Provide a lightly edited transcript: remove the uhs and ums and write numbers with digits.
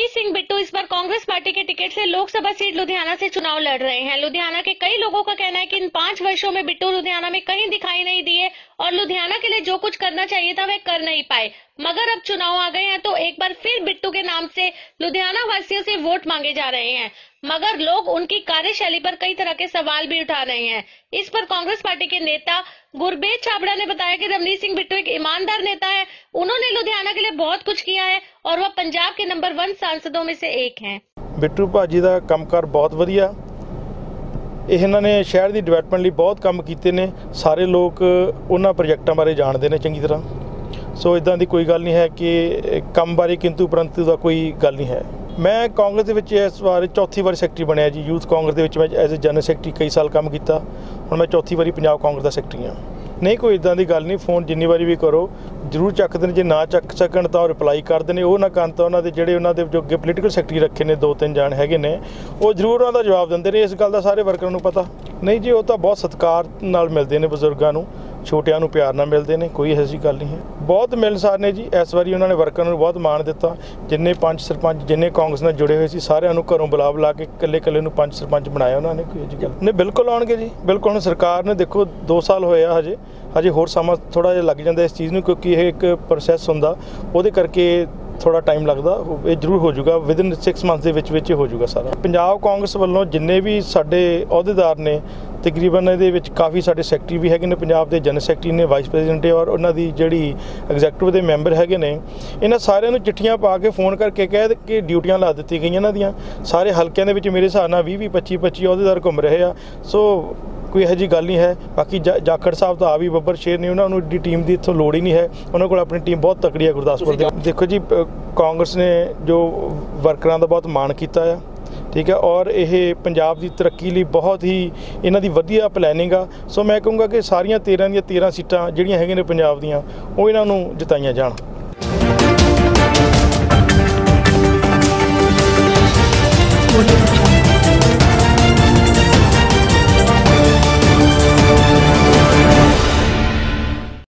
रवनीत सिंह बिट्टू इस बार कांग्रेस पार्टी के टिकट से लोकसभा सीट लुधियाना से चुनाव लड़ रहे हैं। लुधियाना के कई लोगों का कहना है कि इन 5 वर्षों में बिट्टू लुधियाना में कहीं दिखाई नहीं दिए और लुधियाना के लिए जो कुछ करना चाहिए था वह कर नहीं पाए। मगर अब चुनाव आ गए हैं तो एक बार फिर बिट्टू के नाम से लुधियाना वासियों से वोट मांगे जा रहे हैं, मगर लोग उनकी कार्यशैली पर कई तरह के सवाल भी उठा रहे हैं। इस पर कांग्रेस पार्टी के नेता गुरबेज छाबड़ा ने बताया कि रवनीत सिंह बिट्टू एक ईमानदार नेता है, उन्होंने लुधियाना के लिए बहुत कुछ किया है और वह पंजाब के नंबर 1 सांसदों में से एक हैं। बिट्टू भाजी का कामकार बहुत वधिया, ਇਹਨਾਂ ਨੇ शहर की डिवेलपमेंट ਲਈ बहुत काम ਕੀਤੇ ਨੇ। ਸਾਰੇ ਲੋਕ ਉਹਨਾਂ ਪ੍ਰੋਜੈਕਟਾਂ ਬਾਰੇ ਜਾਣਦੇ ਨੇ ਚੰਗੀ ਤਰ੍ਹਾਂ। ਸੋ ਇਦਾਂ ਦੀ ਕੋਈ ਗੱਲ ਨਹੀਂ ਹੈ ਕਿ ਕੰਮ ਬਾਰੇ ਕਿੰਤੂ ਪਰੰਤੂ ਦਾ ਕੋਈ ਗੱਲ ਨਹੀਂ ਹੈ। ਮੈਂ ਕਾਂਗਰਸ ਦੇ ਵਿੱਚ ਇਸ ਵਾਰ ਚੌਥੀ ਵਾਰ ਸੈਕਟਰੀ ਬਣਿਆ ਜੀ। ਯੂਥ ਕਾਂਗਰਸ ਦੇ ਵਿੱਚ ਮੈਂ ਐਜ਼ ਅ ਜਨਰਲ ਸੈਕਟਰੀ ਕਈ ਸਾਲ ਕੰਮ ਕੀਤਾ। ਹੁਣ ਮੈਂ ਚੌਥੀ ਵਾਰੀ ਪੰਜਾਬ ਕਾਂਗਰਸ ਦਾ ਸੈਕਟਰੀ ਹਾਂ। नहीं कोई इदां दी गल नहीं, फोन जिन्नी बारी भी करो जरूर चकते हैं, जे ना चक सकन तो रिप्लाई करते हैं। वो ना कन तो उन्होंने जेडे उन्होंने जो अगे पोलीटिकल सैकटरी रखे ने 2-3 जान हैगे ने वो जरूर उन्होंने जवाब देंदे ने। इस गल का सारे वर्करां नूं पता नहीं जी, वो तो बहुत सत्कार नाल मिलते हैं, बजुर्गों नूं छोटियां नूं प्यार नाल मिलते हैं, कोई ऐसी गल नहीं है। बहुत मिलनसार ने जी। इस बारी उन्होंने वर्करां नूं बहुत मान दिता। जिन्ने पंच सरपंच जिन्ने कांग्रेस नाल जुड़े हुए सी सारिआं नूं घरों बुला बुला के कल्ले कल्ले नूं पंच सरपंच बनाया उन्होंने। कोई ऐसी गल नहीं, बिल्कुल आउणगे जी, बिल्कुल। हुण सरकार ने देखो 2 साल होए आ, हजे होर समा थोड़ा जिहा लग जाता इस चीज़ में, क्योंकि यह एक प्रोसैस हुंदा, उहदे करके थोड़ा टाइम लगता। ये जरूर हो जाऊगा, विदिन 6 मंथ्स के विच हो जाऊगा सारा। पंजाब कांग्रेस वालों जिन्ने भी साडे अहुदेदार ने तकरीबन ये काफ़ी साडे सैकटरी भी है, पंजाब के जनरल सैकटरी ने, वाइस प्रेजिडेंट और उन्होंने जिहड़ी एग्जैक्टिव के मैंबर है, इन्हां सारिआं नूं चिट्ठियां पा के फोन करके कह के ड्यूटियां ला दित्ती गईयां। इन्हां दियां सारे हलकिਆਂ ਦੇ ਵਿੱਚ मेरे हिसाब नाल 20-20 25-25 अहुदेदार घूम रहे हैं। सो कोई ਇਹੋ ਜਿਹੀ ਗੱਲ नहीं है। बाकी जाखड़ साहब तो आ भी बब्बर शेर ने, उन्होंने एड्डी टीम की इत्थों लोड़ ही नहीं है। उन्होंंने कोल अपनी टीम बहुत तकड़ी है गुरदासपुर की। देखो जी, कांग्रेस ने जो वर्करां का बहुत मान किया है, ठीक है, और ये पंजाब की तरक्की लिए बहुत ही इन्हां दी वधिया प्लैनिंग आ। सो मैं कहूँगा कि सारियां 13 ਦੀਆਂ 13 सीटां जिहड़ियां हैगियां ने पंजाब दीयां वो इन्हां नूं जिताईयां जाण।